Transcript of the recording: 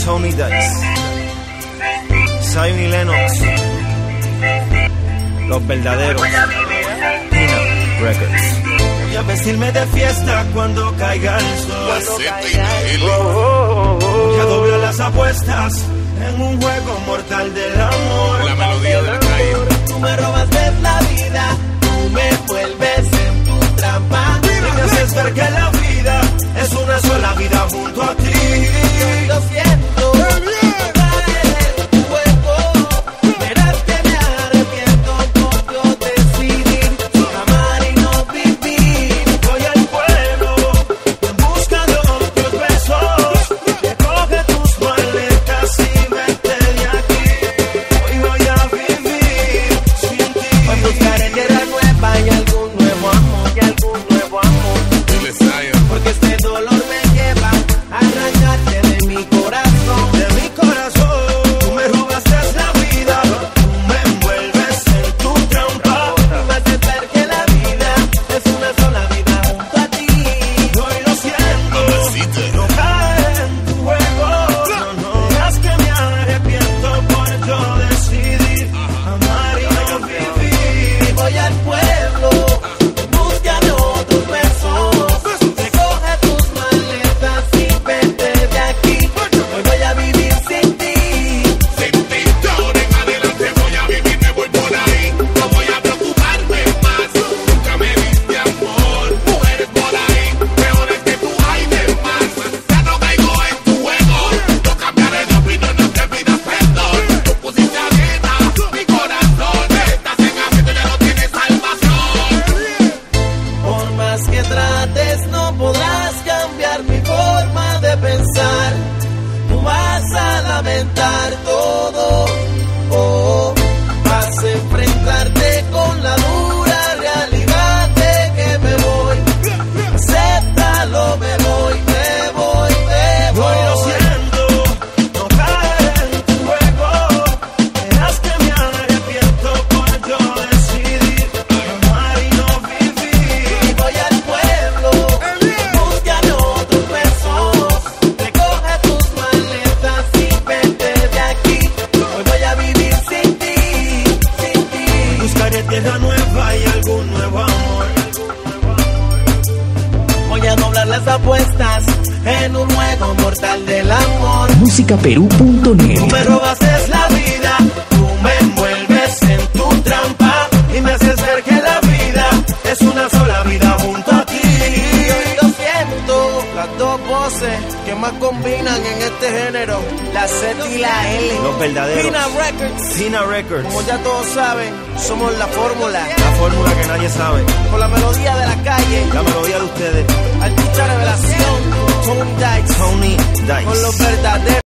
Tony Dice, Zion y Lennox, los verdaderos, Pina Records. Voy a vestirme de fiesta cuando caiga el sol. Voy a doblar las apuestas en un juego mortal del amor. La melodía de la calle. Tú me robaste la vida, tú me vuelves en tu trampa. Y me haces ver que la vida es una sola vida junto a ti. Lo siento. Tierra nueva y algún nuevo amor. Voy a doblar las apuestas en un juego mortal del amor. Musicaperú.net. Tú me robaste la vida, tú me envuelves en tu trampa y me haces ver que la vida es una sola vida junto a ti. Lo siento, las dos voces que más combinan en este género, la Z y la L. Los verdaderos. Pina Records. Pina Records. Como ya todos saben, somos la fórmula. La fórmula que nadie sabe. Con la melodía de la calle. La melodía de ustedes. Artista revelación. Tony Dice. Tony Dice. Con los verdaderos.